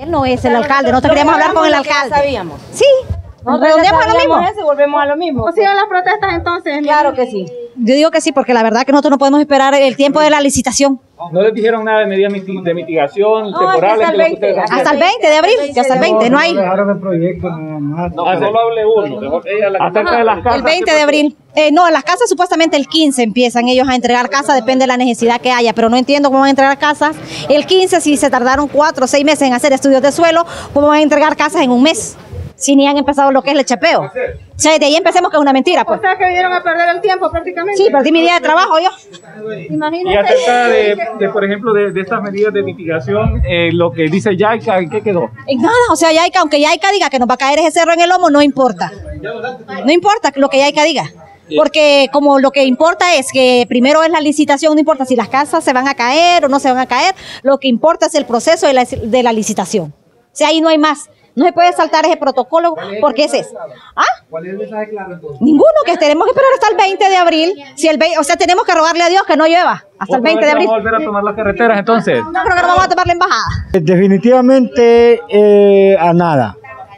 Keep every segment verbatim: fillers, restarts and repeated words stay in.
Él no es el alcalde, nosotros queríamos hablar con el alcalde. Ya sabíamos. Sí, redondeamos a lo mismo. Eso y volvemos a lo mismo. ¿O siguen las protestas entonces? Claro que sí. Yo digo que sí, porque la verdad que nosotros no podemos esperar el tiempo de la licitación. ¿No les dijeron nada de medidas miti- de mitigación No, temporales? hasta el que lo que veinte. ustedes hacían? Hasta el veinte de abril, ya hasta el veinte, no hay. Dejaron el proyecto nada más. No, solo hable uno. Acerca de las casas. El veinte de abril. Eh, no, las casas supuestamente el quince empiezan ellos a entregar casas, depende de la necesidad que haya, pero no entiendo cómo van a entregar casas. El quince, si se tardaron cuatro o seis meses en hacer estudios de suelo, ¿cómo van a entregar casas en un mes? Si ni han empezado lo que es el chapeo. O sea, de ahí empecemos que es una mentira, pues. O sea, que vinieron a perder el tiempo prácticamente. Sí, perdí mi día de trabajo yo. Y Imagínense. acerca de, de, por ejemplo, de, de estas medidas de mitigación, eh, lo que dice Yaica, ¿en qué quedó? En nada, o sea, Yaica, aunque Yaica diga que nos va a caer ese cerro en el lomo, no importa. No importa lo que Yaica diga. Porque como lo que importa es que primero es la licitación, no importa si las casas se van a caer o no se van a caer, lo que importa es el proceso de la, de la licitación. O sea, ahí no hay más. No se puede saltar ese protocolo porque ese es. ¿Ah? ¿Cuál es el mensaje claro entonces? Ninguno, que tenemos que esperar hasta el veinte de abril. Si el veinte, o sea, tenemos que rogarle a Dios que no llueva hasta el veinte de abril. ¿Vamos a volver a tomar las carreteras entonces? No creo que no vamos a tomar la embajada. Definitivamente eh, a nada.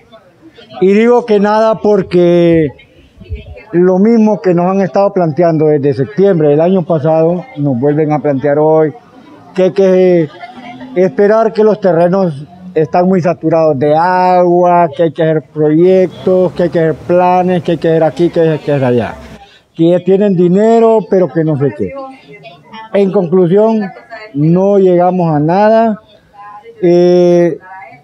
Y digo que nada porque lo mismo que nos han estado planteando desde septiembre del año pasado, nos vuelven a plantear hoy, que hay que esperar que los terrenos están muy saturados de agua, que hay que hacer proyectos, que hay que hacer planes, que hay que hacer aquí, que hay que hacer allá. Que tienen dinero, pero que no sé qué. En conclusión, no llegamos a nada eh,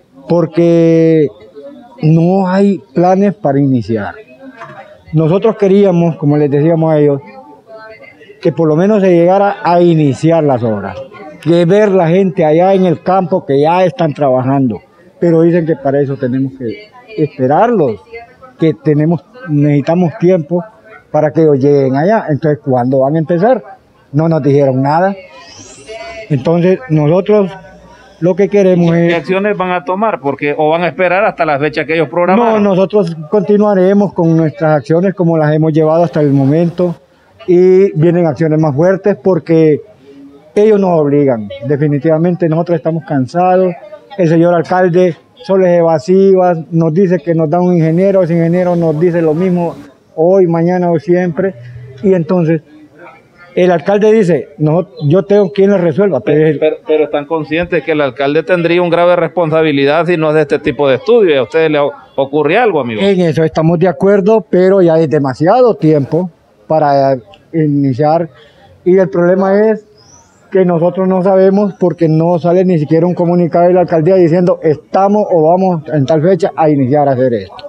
porque no hay planes para iniciar. Nosotros queríamos, como les decíamos a ellos, que por lo menos se llegara a iniciar las obras, que ver la gente allá en el campo que ya están trabajando, pero dicen que para eso tenemos que esperarlos, que tenemos, necesitamos tiempo para que ellos lleguen allá. Entonces, ¿cuándo van a empezar? No nos dijeron nada. Entonces, nosotros lo que queremos ¿Qué es... acciones van a tomar? Porque o van a esperar hasta la fecha que ellos programaron. No, nosotros continuaremos con nuestras acciones como las hemos llevado hasta el momento y vienen acciones más fuertes porque ellos nos obligan. Definitivamente nosotros estamos cansados. El señor alcalde solo es evasivas, nos dice que nos da un ingeniero, ese ingeniero nos dice lo mismo hoy, mañana o siempre. Y entonces el alcalde dice, no, yo tengo quien le resuelva. Pero, Pero, pero, pero están conscientes que el alcalde tendría un grave responsabilidad si no es de este tipo de estudio. ¿Y a ustedes les ocurre algo, amigos? En eso estamos de acuerdo, pero ya es demasiado tiempo para iniciar. Y el problema es que nosotros no sabemos porque no sale ni siquiera un comunicado de la alcaldía diciendo estamos o vamos en tal fecha a iniciar a hacer esto.